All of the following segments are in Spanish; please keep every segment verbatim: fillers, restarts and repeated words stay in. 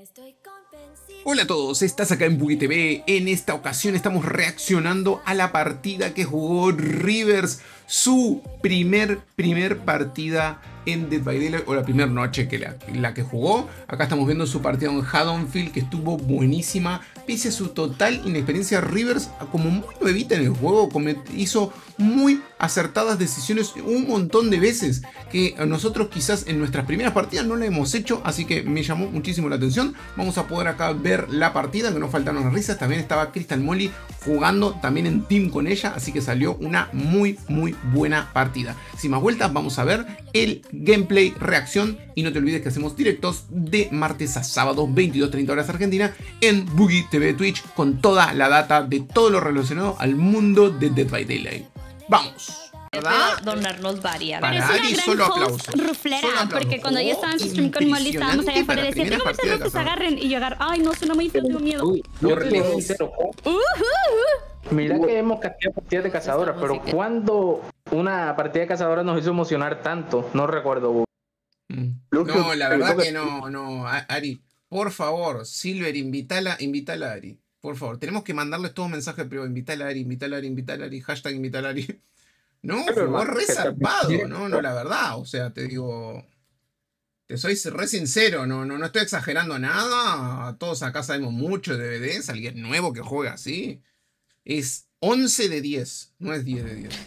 Hola a todos, estás acá en Buggy T V. En esta ocasión estamos reaccionando a la partida que jugó Rivers, su primer, primer partida en Dead by Daylight, o la primera noche que la, la que jugó. Acá estamos viendo su partida en Haddonfield, que estuvo buenísima. Pese a su total inexperiencia, Rivers, como muy nuevita en el juego, hizo muy acertadas decisiones un montón de veces, que nosotros quizás en nuestras primeras partidas no la hemos hecho, así que me llamó muchísimo la atención. Vamos a poder acá ver la partida, que no faltaron las risas. También estaba Crystal Molly jugando también en team con ella, así que salió una muy muy buena partida. Sin más vueltas, vamos a ver el gameplay, reacción, y no te olvides que hacemos directos de martes a sábado, veintidós treinta horas Argentina, en Buggy T V Twitch, con toda la data de todo lo relacionado al mundo de Dead by Daylight. ¡Vamos! ¿Verdad? Donarnos varias. Para Pero Ari, es una gran solo host aplausos. ruflera, Solo aplausos. porque cuando yo estaba en su stream con Molly estábamos allá afuera y decía, tengo muchas veces agarren, y yo agarro, ay no, suena muy feo, tengo miedo. Uy, yo te digo sincero, Uh, uh, uh. mira que hemos casteado partidas de cazadora, pero cuando una partida de cazadora nos hizo emocionar tanto, no recuerdo. No, la verdad que no, no, Ari, por favor, Silver, invítala, invítala a Ari. Por favor, tenemos que mandarles todo un mensaje privado, invítala a Ari, invítala a Ari, invítala a Ari, hashtag invítala a Ari. No, jugó re zarpado, no, no, la verdad, o sea, te digo, te soy re sincero, no, no, no estoy exagerando nada, todos acá sabemos mucho de D V Ds, alguien nuevo que juega así, es once de diez, no es diez de diez.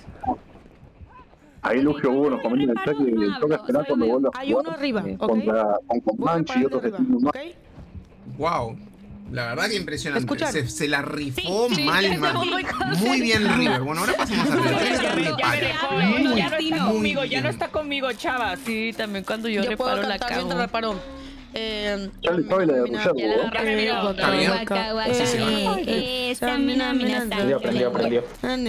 Ahí Lucio hubo unos comentarios en el chat que toca esperar cuando vuelva a jugar. Hay uno arriba, ¿ok? Contra con Manchi y otros destinos más. Wow, la verdad que impresionante. Se, se la rifó Sí, sí, mal, sí, mal. sí. Muy bien, River. Bueno, ahora pasamos a River. Ya me, ya me dejó, eh. Muy, Ya no está muy conmigo, ya bien. no está conmigo, chavas. Sí, también cuando yo, Yo puedo reparo la cantar mientras cago. reparo. Eh, Charlie sabe la de mira, Ruggero, Ya la ¿no? Ya me vino. Está bien. Así se va. Eh, estamina, mina, Aprendió, aprendió, aprendió.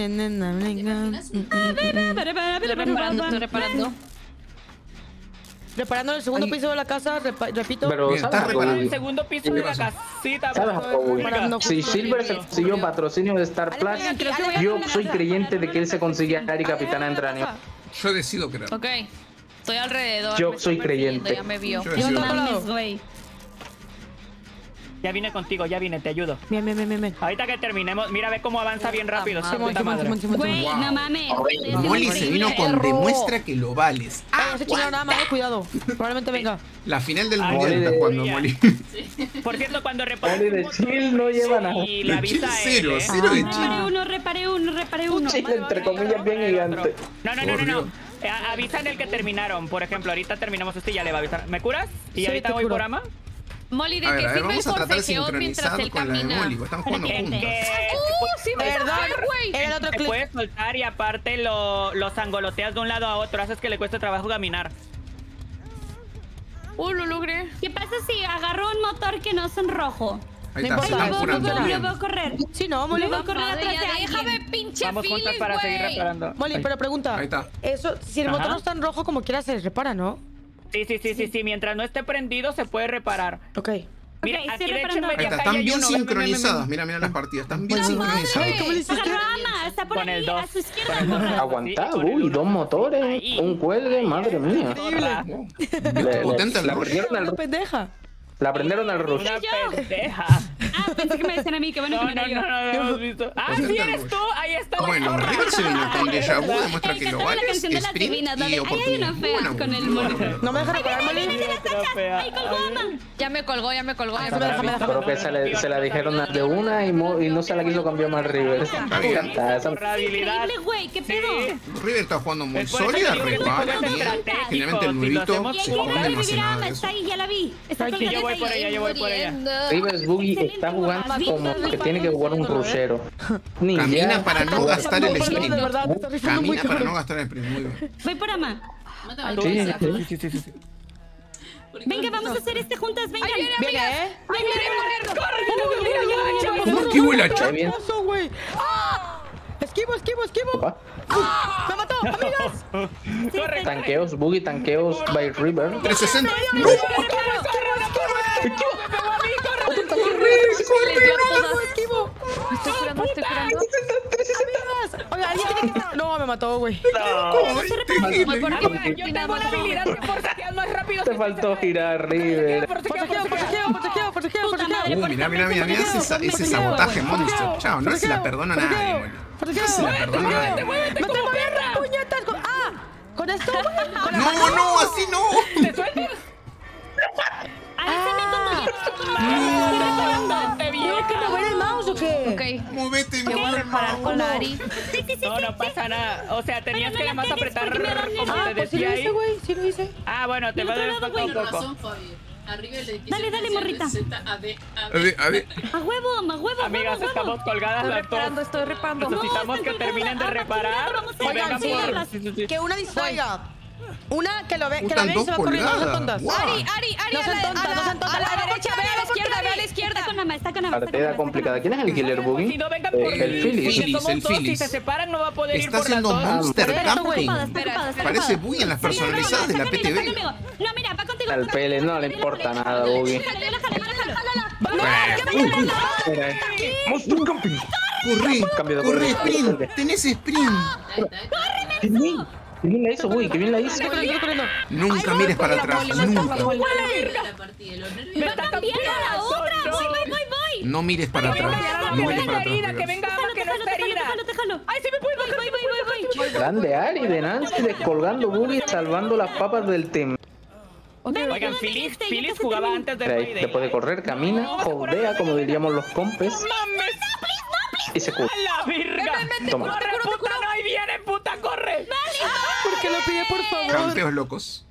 Estoy reparando, estoy reparando. Reparando el segundo Ay. piso de la casa, repa- repito. Pero Bien, ¿sabes estás algo, reparando. El Uy? segundo piso de la casita. ¿Sabes algo, Uy? Reparando Si justo Silver el se video. consiguió patrocinio de Star Plus, yo soy creyente de que él se consigue a Ari Capitana de Entrenamiento. Yo decido creer. Ok, estoy alrededor. Yo me soy estoy persiguiendo, creyente. Ya me vio. Yo No decido mames, güey. Ya vine contigo, ya vine, te ayudo. Bien, bien, bien, bien, bien. Ahorita que terminemos, mira, ve cómo avanza bien rápido. Puta su Simón, puta Simón, madre. Simón, Simón, Güey, Simón. no mames. Molly se vino con demuestra que lo vales. Ay, no se chingaron nada más, eh, cuidado. Probablemente venga. La final del Ay, mundial Molly está de- jugando Molly. Por cierto, cuando Molly reparas de chill no lleva nada. y le De chill avisa a cero, él, ¿eh? cero de Reparé chill. uno, reparé uno, reparé uno. Chill, entre comillas, bien gigante. No, no, no, no, no. Eh, Avisan el que terminaron. Por ejemplo, ahorita terminamos este y ya le va a avisar. ¿Me curas? Y Sí, ahorita te voy curo. por ama. Molly, ¿de A ver, qué a ver, sirve el vamos a tratar de forcejeo mientras sincronizar él con la de camina? Molly, porque están jugando Que, juntos. que ¡Uh, sí me ¿Verdad? dejaron, güey! Era el otro te clip. puedes soltar y aparte lo, los angoloteas de un lado a otro. Haces que le cueste trabajo caminar. Uh, lo logré. ¿Qué pasa si agarro un motor que no es en rojo? Ahí No está, se importa, están eso curando no Lo bien. veo correr. Sí, no, Lo Molly. veo correr Madre, atrás de ya déjame, alguien. pinche Vamos juntas files, para seguir güey. reparando. Molly, pero pregunta. Ahí está. Eso, si el Ajá. motor no está en rojo, como quiera se repara, ¿no? Sí, sí, sí, sí, sí. Mientras no esté prendido, se puede reparar. Ok. Mira, Ok, aquí estoy de hecho en reparando. Ahí media está, calle están hay bien uno. Ven, ven, ven, ven, ven. sincronizadas. Mira, mira las partidas, están bien ¡Madre! sincronizadas. ¿Cómo le hiciste? Agarro ama, está por Con el ahí, dos. a su izquierda. Con el dos. Aguantá, Sí, con el uy, uno. dos motores, Ahí. un cuelgue, madre mía. Otra. Wow. Le- le- Potente el la rush. prendieron al Una rush. pendeja. La prendieron al rush. Una yo. pendeja. Ah, pensé que me decían a mí, qué bueno No, que no, me no, yo. no, no hemos visto. Ah, Potente sí el eres rush. tú. Ahí está. la Bueno, zorra. River se vino con Deja Vu, demuestra El que que lo canta la vales, canción de las sprint divinas, y donde hay una oportunidad. fea Buena, con el buena, mono. buena. No me deja reparar, Molly. Otra fea. ¡Ay, colgó ama! Ya me colgó, ya me colgó. ya déjame, me déjame, colgó. Creo que se, le, se la dijeron a de una y, mo- y no se la quiso cambiar más River. Está bien. Está esa- Zorra habilidad. Increíble, güey, ¿qué pedo? Sí. River está jugando muy Es por eso sólida, que digo que este repara juego es bien. estratégico, Generalmente el si lo nuevito hacemos Y se ahí juntos. esconde, quiere no hace revivir nada ama, de está eso. ahí, ya la vi. Está Ay, que colgada yo voy ahí. por ella, yo voy por ella. Muriendo. Rivers Boogie está jugando como que tiene que jugar un crucero. Ni Camina idea. para no gastar el No, perdón, sprint. de verdad, te estás rifando muy Camina para no cabrón. gastar el sprint. Muy bien. Voy por ama. Ay, Sí, ya. sí. Sí, sí, sí, sí. Venga, vamos a hacer este juntas, vengan. Ay, viene, Viene, amigas. ¿eh? Ay, viene, corre, corre. ¿Cómo esquivo el hacha? Ahí viene. Eso, güey. ¡Ah! Esquivo, esquivo, esquivo. Opa. ¡Ah! ¡Me mató, amigas! Corre, Tanqueos, Boogie tanqueos by River. trescientos sesenta. ¡Esquivo! Me estoy curando, me estoy curando. ¡Amigas! Oiga, alguien tiene que... No, me mató, güey. Voy por aquí. Amiga, yo tengo una habilidad que forcejeas más rápido. Te faltó girar, River. Forcejeo, Forcejeo, forcejeo. forcejeo, forcejeo, forcejeo. madre. Uh, por mira, esta mira, mira, vez, mira ese, por ese esta vez. sabotaje monstruo. Chao, no se la perdona a nadie, boludo. No se la perdona a nadie. ¡Me estoy moviendo, puñetas! Con... ¡Ah! ¿Con esto? ¿Con la No, mano? no, así no. ¿Te sueltas? Avísame cuando ya estés con la ¿Tengo que mover el mouse o qué? Ok. Móvete, Yo voy a no. reparar con la Ari. Sí, sí, sí, No, sí, no sí. pasa nada. O sea, tenías Pero no que la además pegues apretar porque me da miedo. como Ah, te pues sí decía lo ahí. hice, güey. Sí lo hice. Ah, bueno, te Del va a otro dar lado, falta un güey. poco. Razón, Fabi. Arriba el edificio. Dale, dale, morrita. A D, A ver, a ver. A huevo, a huevo, Amigas, huevo, estamos huevo. colgadas Estoy las reparando, dos. estoy reparando. Necesitamos están que terminen de colgadas. reparar Vamos a y Oigan, vengan sí. por... sí, sí, sí. Que una distraiga. Una que lo ve, que la Están ve y dos se va corriendo, no sean colgadas. tontas. Guau. Ari, Ari, Ari, No a sean la, tontas, a no la, sean tontas. a la Vamos, derecha, vamos, ve a la vamos, izquierda, ve a la Está izquierda. con Ama, está con Ama. está con Partida Ama, complicada. está con ¿Quién es el killer Si boogie? no vengan Eh, por el Phillies. Si somos el dos, si Phillies. se separan no va a poder ir Está por las haciendo dos. Monster Por eso, Está güey. ocupada, está ocupada, está Parece ocupada. Boogie en las Sí, no, no, personalizadas de la está P T conmigo, V. está conmigo. No, mira, va contigo. Al va contigo. P L no le importa nada, Boogie. Déjalo, déjalo, déjalo. Mira, Monster Camping. Corre, Cambio de corre, corre. sprint. Tenés sprint. Ahí está, ahí está. Qué bien. Qué bien la hizo, Boogie. Qué bien la hizo. Estoy corriendo, estoy corriendo. Nunca mires para atrás, nunca. La partida, los nervios. Me Va está cambiando la cambiando. otra. Voy, voy, voy, voy. No mires para Que atrás. venga, No que mires venga para atrás. herida, que Rivers. venga Ama, que no está Déjalo, herida. déjalo, déjalo. Ay, sí me puede Voy, voy, voy, voy, voy. Grande Ari de Nancy descolgando Boogie, salvando las papas del team. Oigan, Ayúdame, Phillies, este, Phillies yo te jugaba termino. antes de Mira, ahí, Friday. después de correr, camina, holdea, como diríamos los compes, ¡Mames! y se cura. ¡A la virga! Toma. ¡Corre, puta! ¡No, ahí viene, puta! ¡Corre! Porque lo pide, por favor. Campeos locos.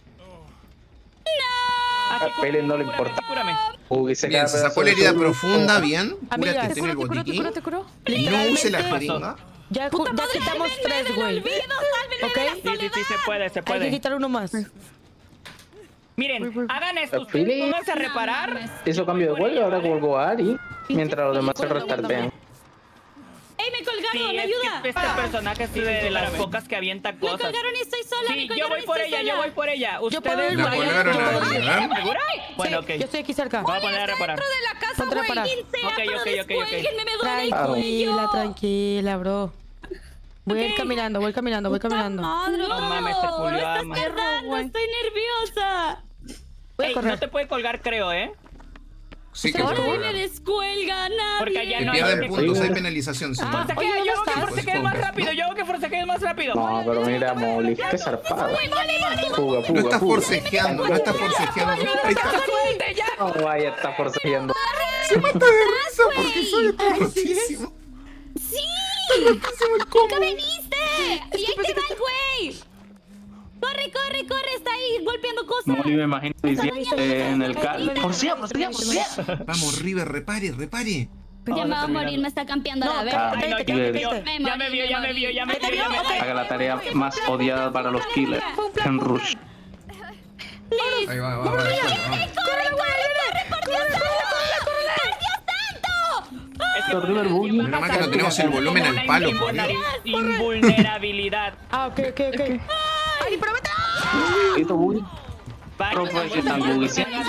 Aquí, A Pele no le cúrame, importa. Cúrame. Boogie se Bien, queda se sacó pedazo la de herida su- profunda, bien. Amigas, Cúrate, te ten el curo, te curo, te botiquín. curo, te curo. No use la Literalmente, jeringa. Ya, ju- ya quitamos tres, güey. Olvido, sálvenme ¿Ok? de la Sí, sí, sí, se puede, se Hay que puede. quitar uno más. Miren, hagan esto. Los Phillies. Pónganse a reparar. Hizo cambio de vuelo, ahora colgó a Ari, mientras los demás se restartean. ¡Ey, me Sí, colgaron! es ¡Ayuda! que este personaje es de las pocas que avienta Me cosas. colgaron y estoy sola. me Sí, yo colgaron voy y por estoy ella, yo sola. voy por ella. puedo Ustedes ir, La yo puedo ir, colgaron yo a puedo ir. ayudar. ¿Segura? Bueno, ok. Yo estoy aquí cerca. Voy a poner a reparar. Dentro de la casa, Ponte a güey. reparar. Quien sea, Ok, pero ok, ok, ok. descuélguenme, me duele el Tranquila, cuello. tranquila, bro. Voy a ir Ok. caminando, voy caminando, voy caminando. Madre, No mames, te me culió, estás ama. tardando, güey. estoy nerviosa. Voy a Ey, correr. no te puede colgar, creo, ¿eh? Sí que Ahora te me colgar. descuelga nadie. Porque ya Te no hay pierden que- puntos, hay penalización. Sí. Ah, Forcequea, oye, ¿dónde yo hago que estás? forcequee más Pues, rápido, ¿no? yo hago que forcequee más rápido. No, pero mira, Molly, qué zarpada. Fuga, No fuga, estás fuga. forcejeando, no estás forcejeando. Ahí está. ¡Suelte ya! No vaya, está forcejeando. Se mata de risa porque soy rotísimo. ¡Sí! Rotísimo el combo. ¿Qué veniste? ¡Y ahí te va el güey! ¡Corre, corre, corre! Está ahí golpeando cosas. Molly me imagino diciendo en el carro. Forcea, forcea, forcea. Vamos, River, repare, repare. Ya me va a morir, me está campeando No, la cállate, verga. Ay, no, cállate, ya me cállate, vio, cállate. ya me vio, ya me vio, ya me vio, ya me vio. Haga la tarea más odiada para los killers en Rush. Ahí va, va, va. va, va. ¡Corre, güey! ¡Corre, por Dios santo! ¡Por Dios santo! Es que River Boogie. Menos mal que no tenemos el volumen al palo, por Dios. Invulnerabilidad. Ah, ok, ok, ok. ¡Ay, pero vete! Esto Boogie. Vaya, Professional Boogie.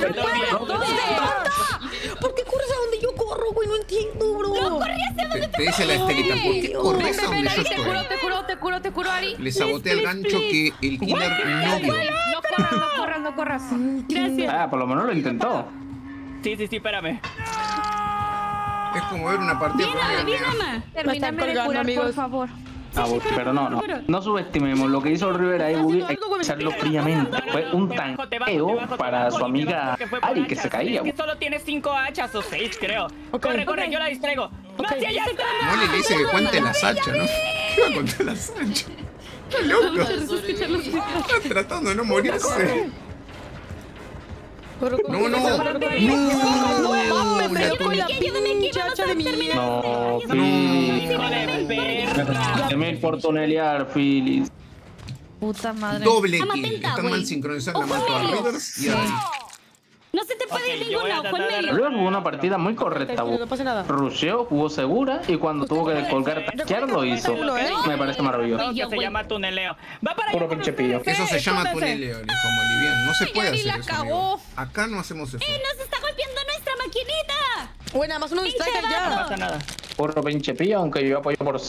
¿Por qué corres a donde yo corro, güey? No entiendo, bro. Te, te dice la Estelita, ¿por qué corres a donde yo Ari, te curo, estoy? te curo, te curo, te curo, Ari. Le sabotea el gancho que el killer no vio. No corras, no corras, no corras. Gracias. Ah, por lo menos lo intentó. Sí, sí, sí, espérame. Es como ver una partida Bien, por Ama, bien, medio. Ama. Termíname de colgando, curar, por amigos. favor. Ah, Boogie, pero no, no. No subestimemos lo que hizo River ahí, Boogie. Hay que echarlo fríamente. Fue un Te bajo, te bajo, te tanqueo bajo, te para bajo, su te amiga bajo, que fue por Ari, que hachas. se caía. Es que solo tiene cinco hachas o seis, creo. Ok. Corre, corre, yo la distraigo. ¡No, hacia allá está! Molly le dice que cuente las hachas, ¿no? ¿Qué va a contar las hachas? Está loco. Está tratando de no morirse. Corro, corro, No, no. corro, corro, corro. No. Me La pegó con la tu- Ayúdame, que vamos chacha a de mi terminar. No, ¡Hijo Phillies. de perra! Se me por tunelear, Phillies. Puta madre. Doble Ama kill. atenta, Están güey. mal sincronizados la Ojo, mato a Dios. Rivers y a Ari. No se te puede Ok, ir yo voy a ninguna, tratar de Juanmel. River jugó una partida muy correcta, No Boogie. pasa nada. Rusheó, jugó segura y cuando tuvo que descolgar taquear lo hizo. Me parece maravilloso. No, que se llama tuneleo. ¡Va para allá! Puro pinche pillo. Eso se llama tuneleo, le dijo Molly. Bien, no se puede Ari hacer la eso, cagó. amigo. Acá no hacemos eso. ¡Eh, nos está golpeando nuestra maquinita! Bueno, más uno distraiga No ya. pasa nada. Puro pinche pillo, aunque yo apoyo por...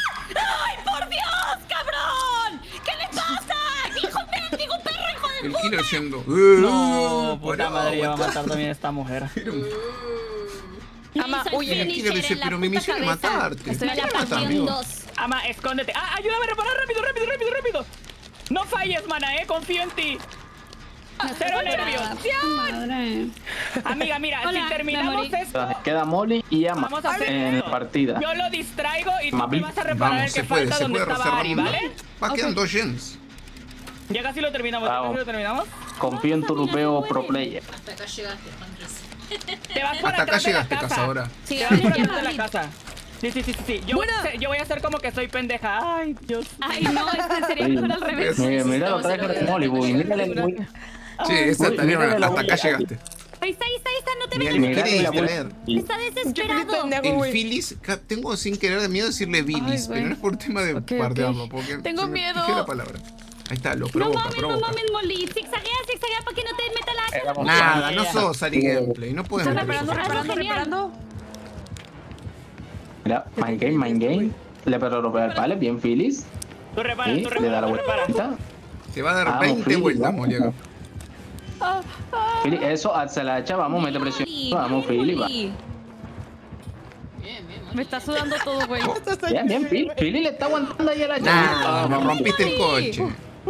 ¡Ay, por Dios, cabrón! ¿Qué le pasa? ¡Hijo de digo perro, hijo de El puta! Killer siendo. No, puta Pará, madre, ya va a aguanta. matar también a esta mujer. Ama, Soy huye. El finisher Killer dice, en la pero mi puta misión es cabeza. matarte. Estoy en la ¿Qué mata, partida en amigo? dos. Ama, escóndete. Ah, ayúdame a reparar rápido, rápido, rápido, rápido. No falles, mana, eh, confío en ti. Cero nervios. Madre. Amiga, mira, Hola, si me terminamos morí. esto, Queda Molly y Ama vamos a hacer en esto. la partida. Yo lo distraigo y tú Mami, me vas a reparar Vamos, el que se puede, falta se donde puede estaba Ari, reservar. ¿vale? Va, quedan dos gens. Ya casi lo terminamos, ya Vamos. casi lo terminamos. Confío en tu lupeo pro player. Hasta acá llegaste, Andrés. Te vas por Hasta acá atrás de la llegaste, casa. cazadora. Sí, Te vas por ya atrás de la vi. casa. Sí, sí, sí, sí, sí. Yo, Bueno. sé- yo voy a hacer como que soy pendeja. Ay, Dios. Ay, no, este sería mejor al revés. Mira, mira lo trae con Molly, Buggy. Mírale el Buggy. Sí, esa Uy, tarea, mírale la hasta acá huella. llegaste. Ahí está, ahí está, ahí está, no te Mira, ves. me Mírale quiere la distraer. huella. Está Yo desesperado. pendejo, El güey. Phyllis, ca- tengo sin querer de miedo decirle Billis, güey. pero no es por tema de Ok, partearlo, ok. porque Tengo se me miedo. fijé la palabra. Ahí está, lo No provoca, mames, no provoca. mames, Molly. Zigzaguea, zigzaguea para que no te meta la hacha. Éramos Nada, Ya, no ya. sos Ari Gameplay, no puedes Está meter reparando, cosas. reparando, Genial. reparando. Mira, mind game, mind game. Le pero europeo al pale, bien Phyllis. Tú repara, Sí, tú le da repara, la tú repara. vuelta. Te va a dar Vamos, veinte Phyllis, vueltas, vamos. Molly, acá. Phyllis, eso, se la echa, vamos, mete presión. Vamos, Phyllis, va. Molly. Bien, bien, Me está sudando todo, güey. Bien, bien, Phyllis. Phyllis le está aguantando ahí a la Nada, chava. me rompiste el coche.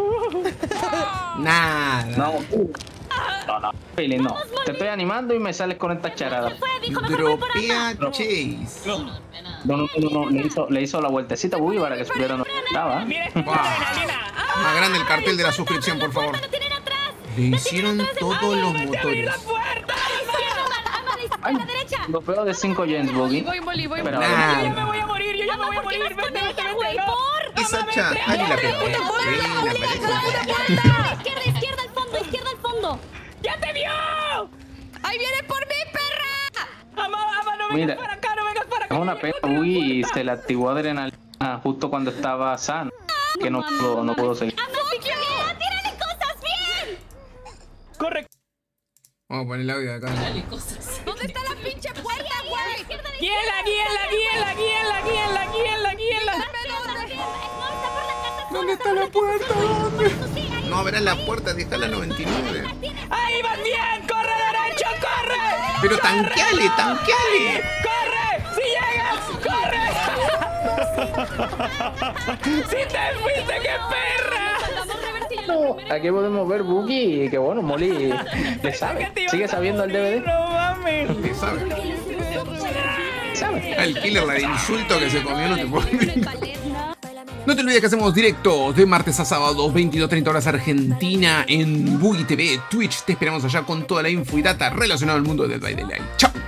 Nada. No, no, no, Phyllis, no. Te estoy animando y me sales con esta charada. Fue, dijo, mejor voy por Dropea acá. Chase. No, pena. No, no, no, no, le hizo, le hizo la vueltecita, Buggy, para que supiera no estaba. Mira esta Wow. adrenalina. Ah, Más grande el cartel de la suscripción, por favor. Lo tienen atrás. Le hicieron todos los abrir motores. la puerta. Izquierda, ama, ama, de izquierda, a la derecha. Lo peor de cinco gens, Buggy. Voy, Molly, voy. Pero- Yo ya me Nada. voy a morir, yo ya me voy a ¿Por qué morir. vas con Vete, vete, ella, vete. güey? no. Por. Esa cha, Ari la pegó. Buena, pareja. Izquierda, izquierda al fondo, izquierda al fondo. ¡Ya te vio! ¡Ahí viene por mí, perra! Ama, ama, no vengas Mira. para acá, no vengas para acá. Es una pena, Buggy, y se le activó adrenalina justo cuando estaba sano. Que no pudo, no pudo seguir. Ama, zigzaguea, tírale cosas bien. Corre. Vamos a poner el audio de acá. Dale cosas. ¿Dónde está la pinche puerta, güey? Guíela, guíela, guíela, guíela, guíela, guíela, guíela. ¿Dónde está la puerta? ¿Dónde? No abras la puerta, deja la noventa y nueve. ¡Ahí vas bien! ¡Corre derecho, corre! Pero tanqueale, tanqueale. ¡Corre! ¡Si llegas! ¡Corre! ¡Si te fuiste, qué perra! Aquí podemos ver Buggy, que bueno, Molly le sabe. Que te ibas Sigue a sabiendo el D V D. No mames. ¿Qué sabe? ¿Sabe? El killer, la de insulto que se comió, no te puedo creer. No te olvides que hacemos directos de martes a sábado, veintidós treinta horas Argentina, en Buggy T V, Twitch. Te esperamos allá con toda la info y data relacionada al mundo del Dead by Daylight. ¡Chao!